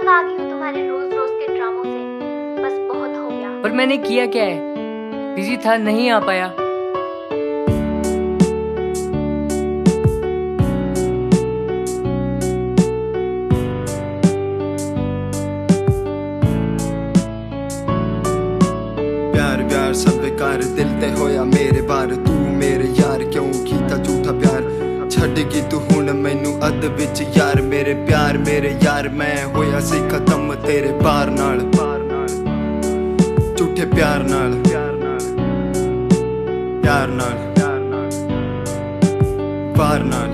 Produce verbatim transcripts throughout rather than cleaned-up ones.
तंग आ गई हूँ तुम्हारे रोज रोज के ड्रामों से, बस बहुत हो गया। पर मैंने किया क्या है, बिजी था नहीं आ पाया। प्यार प्यार सब बेकार दिल ते होया मेरे बार, तू मेरे यार क्यों कीता झूठा प्यार, छड़ की तू हुण मैनू अद विच यार, मेरे प्यार मेरे यार मैं होया सी खत्म तेरे पार नाल, झूठे प्यार नाल प्यार नाल पार नाल।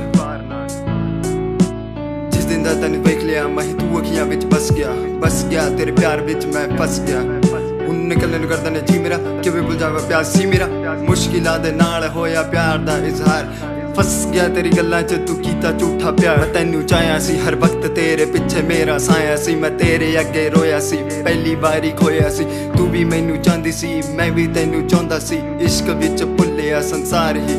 जिस दिन दा तैनू वेख लिया मैं तू अखियां विच बस गया, बस गया तेरे प्यार विच मैं फस गया। हुण निकलने नू करदा ने जी मेरा, किवें भुल जावा प्यार सी मेरा, मुश्किलां दे नाल होया प्यार दा इजहार, फस गया तेरी गल्लां च तू कीता झूठा प्यार। मैं तैनू चाहया सी हर वक्त तेरे पिछे मेरा साया सी, मैं तेरे अगे रोया सी पहली बारी खोया सी, तू भी मैनू चाहंदी सी मैं भी तैनू चाहंदा सी, इश्क विच भुल्लिया संसार ही।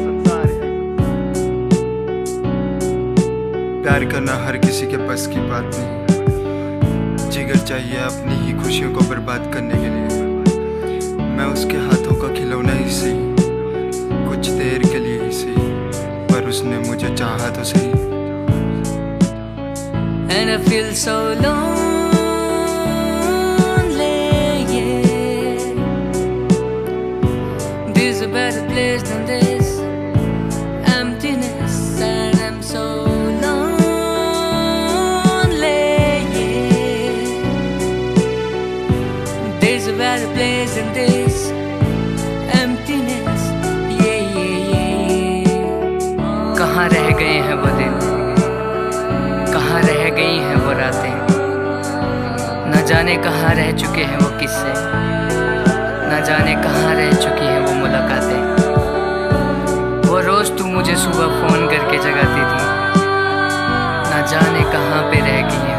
प्यार करना हर किसी के बस की बात नहीं, जिगर चाहिए अपनी ही खुशियों को बर्बाद करने के लिए। मैं उसके हाथों का खिलौना ही सी, कुछ देर के लिए ही सी, पर उसने मुझे चाहा तो सही। And I feel so lonely, yeah. There's a better place than this, emptiness, and I'm so lonely, yeah. There's a better place than this, emptiness, yeah, yeah, yeah. कहाँ रह गए हैं वो दिन, कहाँ रह गई हैं वो रातें, न जाने कहाँ रह चुके हैं वो किस्से, न जाने कहाँ रह चुकी हैं वो मुलाकातें। वो रोज तू मुझे सुबह फोन करके जगाती थी, न जाने कहाँ पे रह गई हैं